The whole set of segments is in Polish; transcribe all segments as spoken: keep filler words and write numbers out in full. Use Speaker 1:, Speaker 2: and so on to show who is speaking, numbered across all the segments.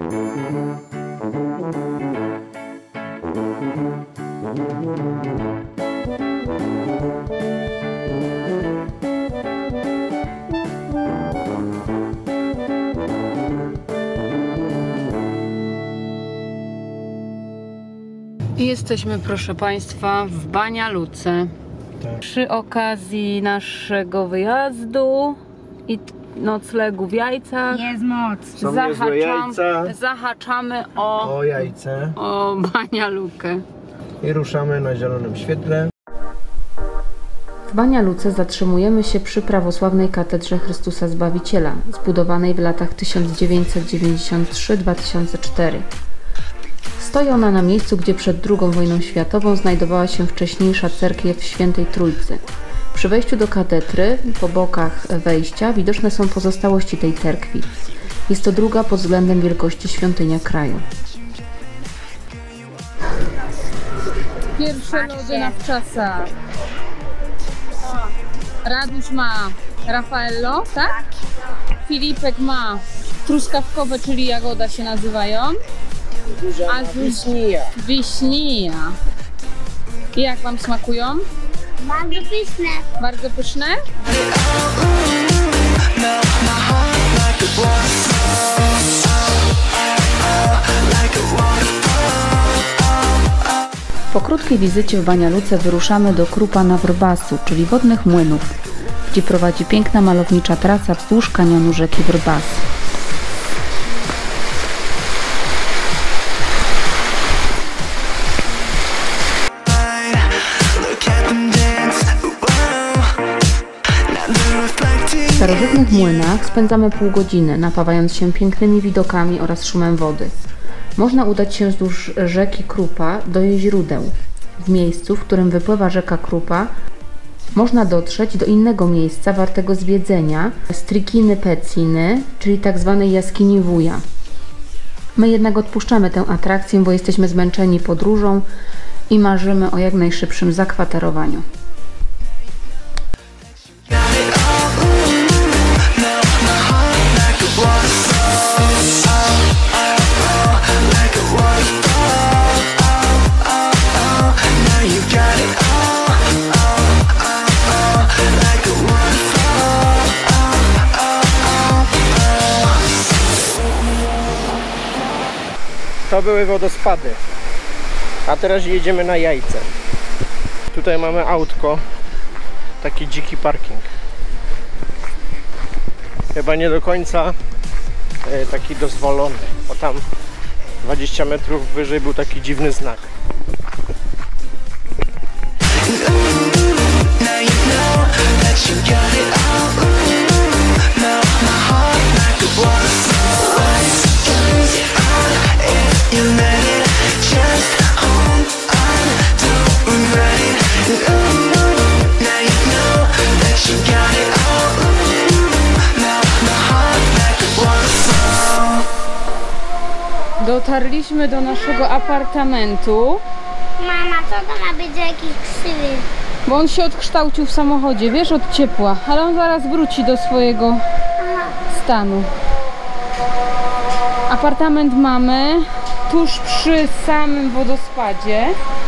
Speaker 1: I jesteśmy, proszę Państwa, w Banialuce.
Speaker 2: Tak.
Speaker 1: Przy okazji naszego wyjazdu i noclegu w Jajcach
Speaker 2: jest moc. Są
Speaker 1: zahaczam,
Speaker 2: jajca.
Speaker 1: zahaczamy o,
Speaker 2: O jajce.
Speaker 1: o Banialukę.
Speaker 2: I ruszamy na zielonym świetle.
Speaker 1: W Banialuce zatrzymujemy się przy prawosławnej katedrze Chrystusa Zbawiciela, zbudowanej w latach tysiąc dziewięćset dziewięćdziesiąt trzy do dwa tysiące cztery. Stoi ona na miejscu, gdzie przed drugą wojną światową znajdowała się wcześniejsza cerkiew Świętej Trójcy. Przy wejściu do katedry, po bokach wejścia, widoczne są pozostałości tej cerkwi. Jest to druga pod względem wielkości świątynia kraju. Pierwsze lody na wczasach. Raduś ma Raffaello, tak? Filipek ma truskawkowe, czyli jagoda się nazywają. A wiśnia. Wiśnia. I jak Wam smakują?
Speaker 3: Bardzo pyszne.
Speaker 1: Bardzo pyszne? Po krótkiej wizycie w Banialuce wyruszamy do Krupa na Vrbasu, czyli wodnych młynów, gdzie prowadzi piękna malownicza trasa wzdłuż kanionu rzeki Vrbas. W starożytnych młynach spędzamy pół godziny, napawając się pięknymi widokami oraz szumem wody. Można udać się wzdłuż rzeki Krupa do jej źródeł. W miejscu, w którym wypływa rzeka Krupa, można dotrzeć do innego miejsca wartego zwiedzenia, Strikiny Peciny, czyli tzw. jaskini wuja. My jednak odpuszczamy tę atrakcję, bo jesteśmy zmęczeni podróżą i marzymy o jak najszybszym zakwaterowaniu.
Speaker 2: To były wodospady. A teraz jedziemy na Jajce. Tutaj mamy autko. Taki dziki parking. Chyba nie do końca e, taki dozwolony. Bo tam dwadzieścia metrów wyżej był taki dziwny znak.
Speaker 1: Dotarliśmy do naszego apartamentu.
Speaker 3: Mama, co to ma być za jakiś krzywy?
Speaker 1: Bo on się odkształcił w samochodzie, wiesz, od ciepła, ale on zaraz wróci do swojego
Speaker 3: Aha.
Speaker 1: stanu. Apartament mamy tuż przy samym wodospadzie.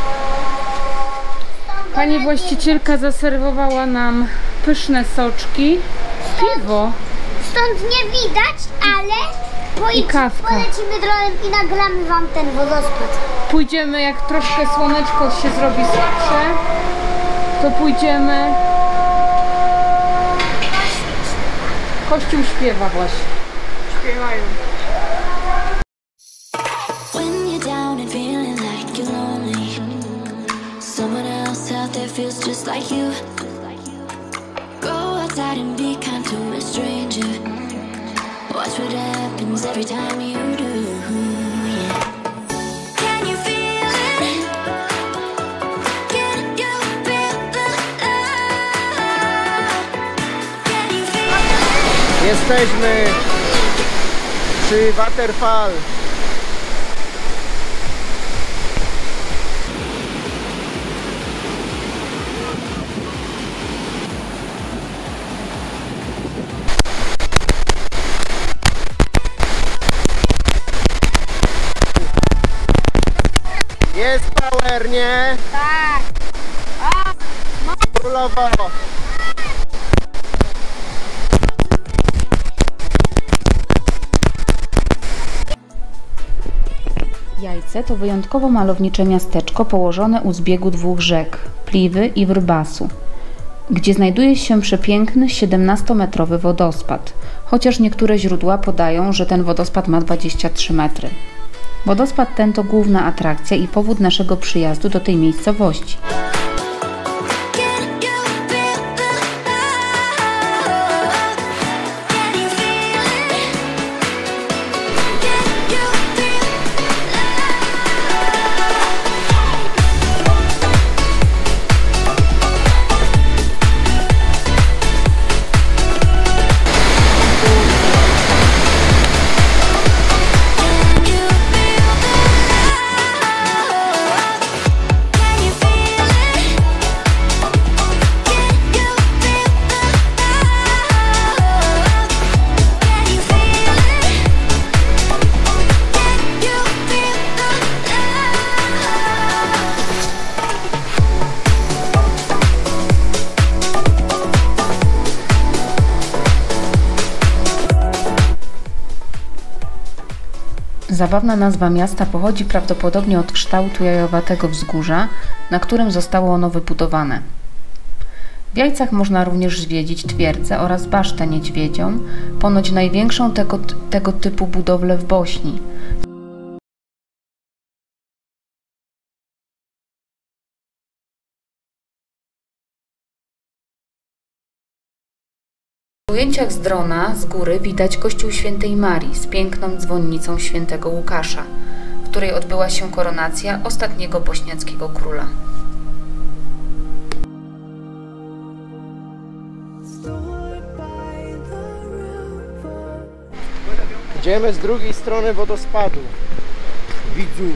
Speaker 1: Pani właścicielka zaserwowała nam pyszne soczki, piwo.
Speaker 3: Stąd nie widać, ale
Speaker 1: I kawka.
Speaker 3: polecimy dronem i nagramy Wam ten wodospad.
Speaker 1: Pójdziemy, jak troszkę słoneczko się zrobi słabsze, to pójdziemy. Kościół śpiewa właśnie. Śpiewają.
Speaker 4: When you're down and feeling like you're lonely, someone else out there feels just like you. Go outside and be kind to a stranger. Watch what happens every time you do. Yeah. Can you feel it? Can you feel the love? Can you feel it?
Speaker 2: Jesteśmy przy Waterfall. Jest power, nie?
Speaker 3: Tak.
Speaker 2: Królowo.
Speaker 1: Jajce to wyjątkowo malownicze miasteczko położone u zbiegu dwóch rzek, Pliwy i Wrbasu, gdzie znajduje się przepiękny siedemnastometrowy wodospad, chociaż niektóre źródła podają, że ten wodospad ma dwadzieścia trzy metry. Wodospad ten to główna atrakcja i powód naszego przyjazdu do tej miejscowości. Zabawna nazwa miasta pochodzi prawdopodobnie od kształtu jajowatego wzgórza, na którym zostało ono wybudowane. W Jajcach można również zwiedzić twierdzę oraz basztę niedźwiedzią, ponoć największą tego, tego typu budowlę w Bośni. W ujęciach z drona z góry widać kościół Świętej Marii z piękną dzwonnicą Świętego Łukasza, w której odbyła się koronacja ostatniego bośniackiego króla.
Speaker 2: Idziemy z drugiej strony wodospadu. Widzu.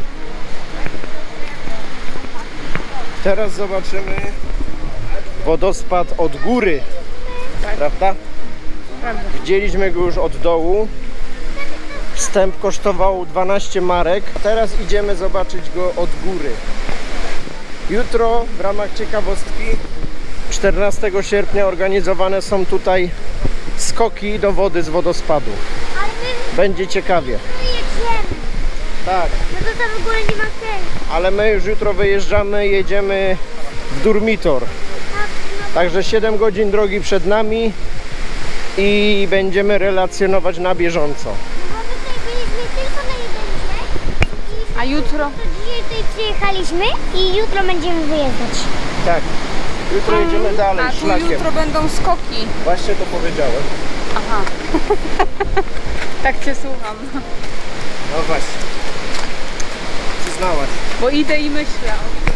Speaker 2: Teraz zobaczymy wodospad od góry. Prawda?
Speaker 5: Prawda.
Speaker 2: Widzieliśmy go już od dołu. Wstęp kosztował dwanaście marek. A teraz idziemy zobaczyć go od góry. Jutro w ramach ciekawostki czternastego sierpnia organizowane są tutaj skoki do wody z wodospadu. Będzie ciekawie.
Speaker 3: Jedziemy.
Speaker 2: Tak.
Speaker 3: No to tam w ogóle nie ma sensu.
Speaker 2: Ale my już jutro wyjeżdżamy, jedziemy w Durmitor. Także siedem godzin drogi przed nami i będziemy relacjonować na bieżąco.
Speaker 3: No bo tutaj byliśmy tylko na jeden dzień.
Speaker 5: A jutro?
Speaker 3: To dzisiaj tutaj przyjechaliśmy i jutro będziemy wyjeżdżać.
Speaker 2: Tak. Jutro jedziemy dalej
Speaker 5: A tu
Speaker 2: szlakiem.
Speaker 5: jutro będą skoki.
Speaker 2: Właśnie to powiedziałem.
Speaker 5: Aha. Tak cię słucham.
Speaker 2: No właśnie. Przyznałaś.
Speaker 5: Bo idę i myślę.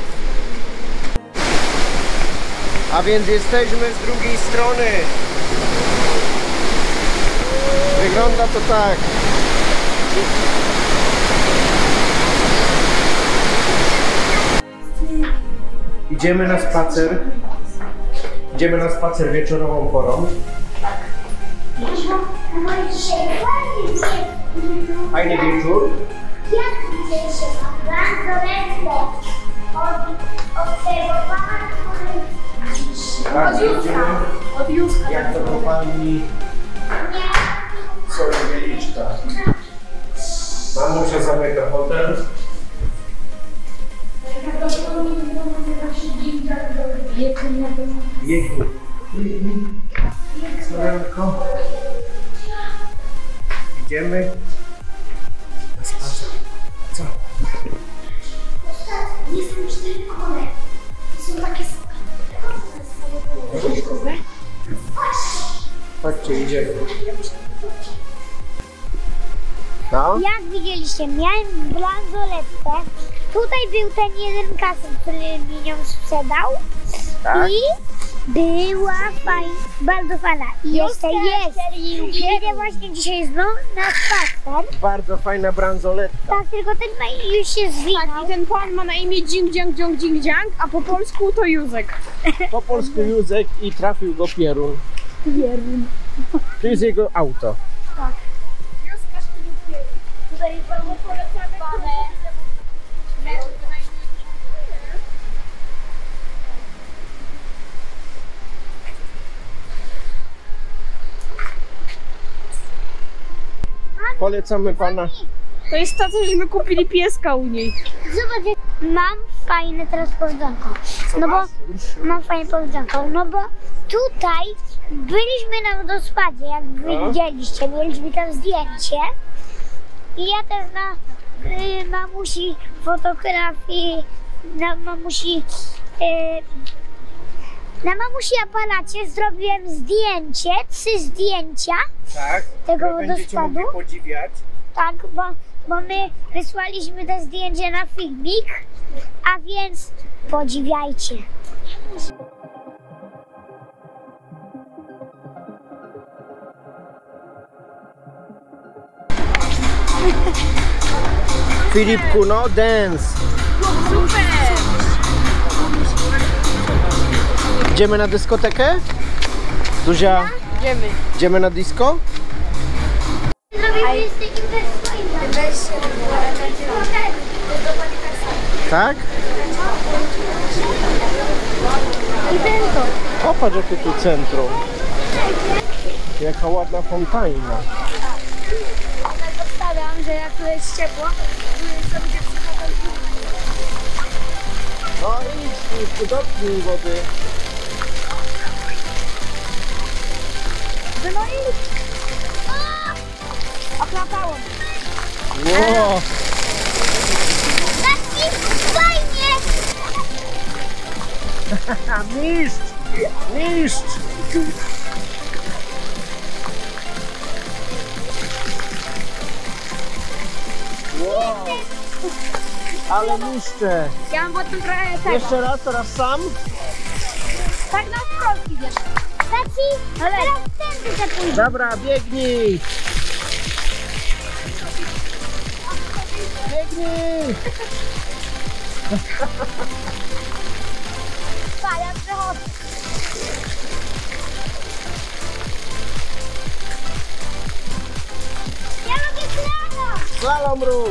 Speaker 2: A więc jesteśmy z drugiej strony. Wygląda to tak. Idziemy na spacer. Idziemy na spacer wieczorową porą. Fajny wieczór.
Speaker 3: Jak widzieliście, bardzo lekko obserwowałam,
Speaker 2: Tak, idziemy.
Speaker 3: od jutra.
Speaker 2: Jak to kopalni Solengieliczka. Mamusia zamyka hotel. Jeku. Solenko. Idziemy na spacer. Co?
Speaker 3: Jestem cztery kole. Są takie same.
Speaker 2: Chodźcie, idziemy. No?
Speaker 3: Jak widzieliście, miałem bransoletkę. Tutaj był ten jeden kasyn, który mi ją sprzedał.
Speaker 2: Tak.
Speaker 3: I była fajna, bardzo fajna. I jeszcze jest. Idę właśnie dzisiaj znowu na spacer.
Speaker 2: Bardzo fajna bransoletka.
Speaker 3: Tak, tylko ten ma już się zwinął.
Speaker 5: Tak, i ten pan ma na imię Ding Dziang Dziong Ding Dziang, a po polsku to Józek.
Speaker 2: Po polsku Józek i trafił go Pierun.
Speaker 3: Pierun.
Speaker 2: To jest jego auto.
Speaker 3: Tak. Tutaj bardzo polecamy.
Speaker 2: Polecamy pana.
Speaker 5: To jest ta, co żeśmy kupili pieska u niej.
Speaker 3: Zobacz, mam fajne teraz powiedzonko. No bo mam fajne powiedzonko. No bo tutaj byliśmy na wodospadzie, jak wy widzieliście, mieliśmy tam zdjęcie. I ja też na y, mamusi fotografii, na mamusi, y, na mamusi aparacie zrobiłem zdjęcie, trzy zdjęcia
Speaker 2: Tak.
Speaker 3: tego
Speaker 2: Będziecie
Speaker 3: wodospadu.
Speaker 2: mogli podziwiać.
Speaker 3: Tak, bo, bo my wysłaliśmy te zdjęcie na filmik, a więc podziwiajcie.
Speaker 2: Filipku, no dance.
Speaker 5: Super!
Speaker 2: Idziemy na dyskotekę? Zuzia,
Speaker 5: Idziemy.
Speaker 2: idziemy na disco?
Speaker 3: Zrobimy z takim
Speaker 2: Tak? Popatrz jakie tu centrum. Jaka ładna fontanna.
Speaker 3: Obstawiam, że jak tu jest ciepło, to będzie przychodzić.
Speaker 2: No idź, już tu dotknij wody.
Speaker 3: No i... Oklapałem.
Speaker 2: Wow.
Speaker 3: Taki fajnie!
Speaker 2: Mistrz! Mistrz! Wow. Ale mistrze!
Speaker 3: Ja mam potem trochę tego.
Speaker 2: Jeszcze raz, teraz sam?
Speaker 3: Tak na wprost idziesz. Taci, teraz tędy się pójdzie.
Speaker 2: Dobra, biegnij! Biegnij!
Speaker 3: Pa, ja przechodzę. Ja robię slalom.
Speaker 2: Slalom rób!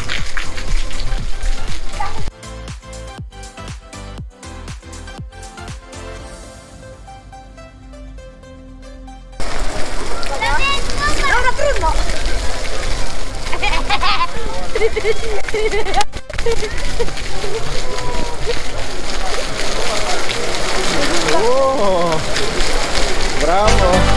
Speaker 3: Dobra, trudno.
Speaker 2: Wow. Brawo!